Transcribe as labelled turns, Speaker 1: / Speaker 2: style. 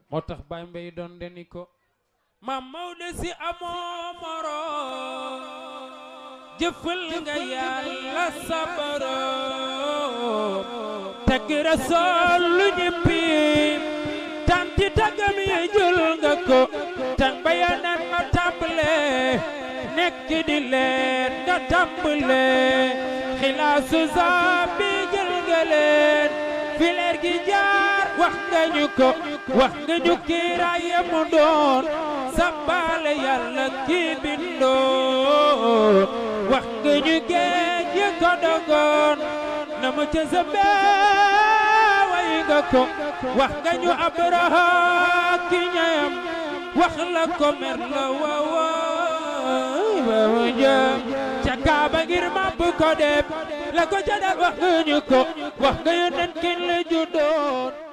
Speaker 1: moo tax Baye Mbaye doon deni ko Maam Maodo si amoo moroom jëfal nga Yàlla sa boroom tagg Rasuul lu ñëppi tanti taggam yi jul nga ko tan bayanan ma tàmbale nekk di leen nga tàmbale xilaasu zaabi jël nga leen fi leer gi jaar wax nga ñu ko wax nga ñu kiiraaya mu doon sabbaale Yàlla kii bindoon wax nga ñu géej yi ko dogoon na mu ca zambe way nga ko wax nga ñu Abraha ki ñayam wax la ko mer la waawaaw ba mu jëm ca Kaaba ngir màbb ko dem la ko ca dal wax nga ñu ko wax nga yónneen kin la juddoon